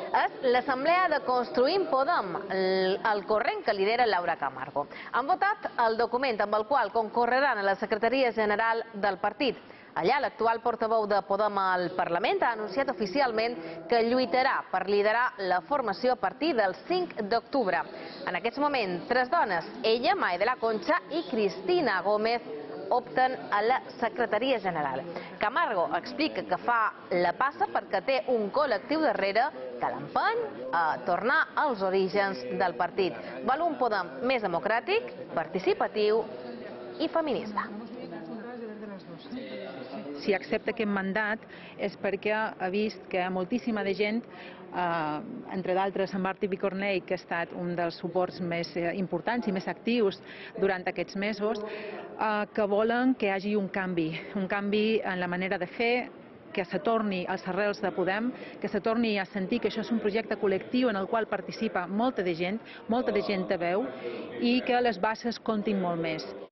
és l'assemblea de Construïm Podem, el corrent que lidera Laura Camargo. Han votat el document amb el qual concorreran a la secretaria general del partit. Allà, l'actual portaveu de Podem al Parlament ha anunciat oficialment que lluitarà per liderar la formació a partir del 5 d'octubre. En aquests moments, 3 dones, ella, Mae de la Concha i Cristina Gómez, opten a la secretaria general. Camargo explica que fa la passa perquè té un col·lectiu darrere que l'empeny a tornar als orígens del partit. Vol un Podem més democràtic, participatiu i feminista. Si accepta aquest mandat és perquè ha vist que moltíssima de gent, entre d'altres en Martí Picornell, que ha estat un dels suports més importants i més actius durant aquests mesos, que volen que hi hagi un canvi en la manera de fer, que se torni als arrels de Podem, que se torni a sentir que això és un projecte col·lectiu en el qual participa molta de gent té veu i que les bases comptin molt més.